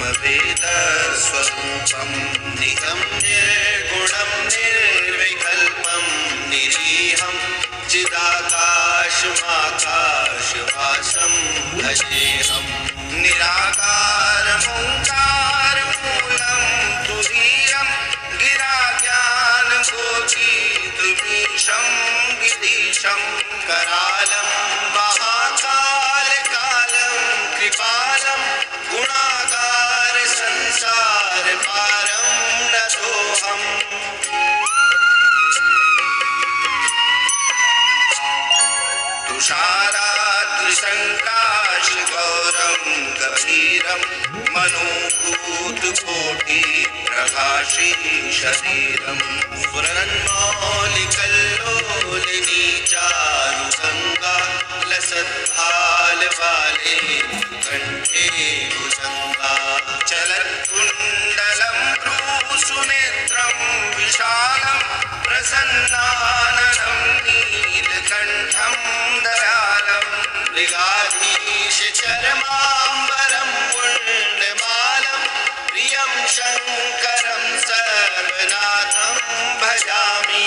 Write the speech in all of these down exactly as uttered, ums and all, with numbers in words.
ब्रह्मवेदस्वरूपं निजं निर्गुणं निर्विकल्पं निरीहं चिदाकाशमाकाशवासं भजेऽहं निराकारमोङ्कारमूलं तुरीयं गिराज्ञानगोचीतमीशं गिरीशं करालं महाकालकालं कृपालं गुणागार संसार पारं नतोऽहम् तुषाराद्रिसङ्काशगौरं गभीरं मनोभूतकोटिप्रभाषी शरीरं स्फुरन्मौलिकल्लोलिनी चारुगङ्गा लसद्भालबाले कण्ठे भुजङ्गा चलत्कुण्डलं भ्रूसुनेत्रं विशालं प्रसन्नाननं नीलकण्ठं दयालं मृगाधीशचर्माम्बरं पुण्यमालं प्रियं शङ्करं सर्वनाथं भजामि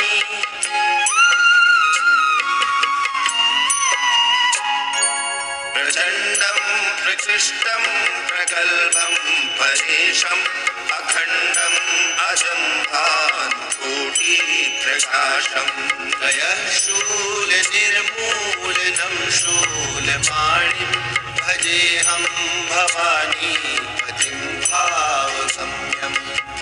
प्रचण्डं प्रकृष्टं प्रगल्भं परेशम् अखण्डम् अजं भानुकोटिप्रकाशं त्रयः शूलनिर्मूलनं शूलपाणिं भजेऽहं भवानीपतिं भावगम्यं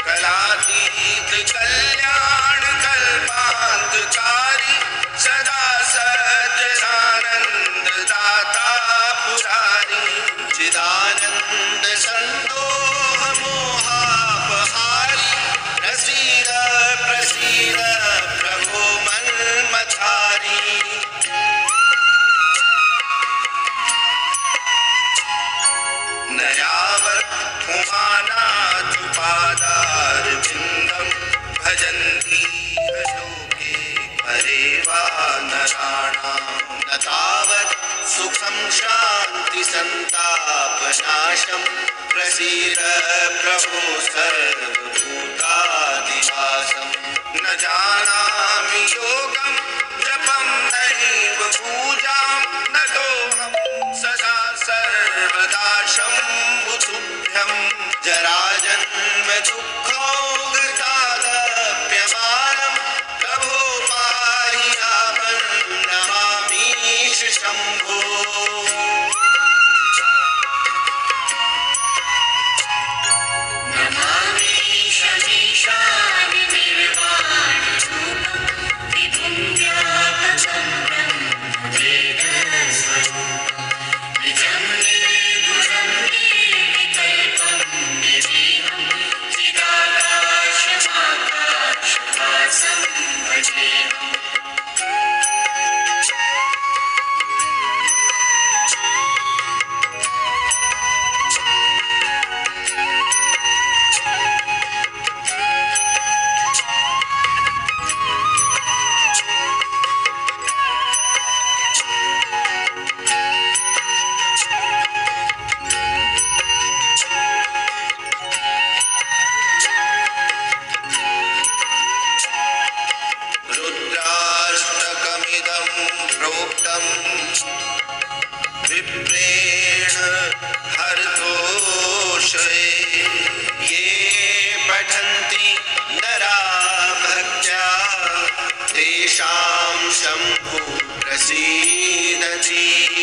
कलातीतकल्याणकल्पान्तकारी सदा सज्जनानन्ददाता पुरारी चिदानन्द सन्दोहमोहापहारी प्रसीद प्रसीद प्रभो मन्मथारी न यावत् पुमानाथुपादारविन्दं भजन्ति लोके परे वा नराणां न तावत् सुखं शान्ति सन्तापनाशं प्रसीद प्रभो सर्वभूतादिवासं न जानामि योगं जपं नैव पूजां नतोऽहं सदा सर्वदा शम्भुतुभ्यं जराजन्म दुःखौघतालप्यमानं प्रभो पाहि यावन् नमामीश शम्भो विप्रेण हरतोषये ये पठन्ति नरा भक्त्या तेषां शम्भु प्रसीदति।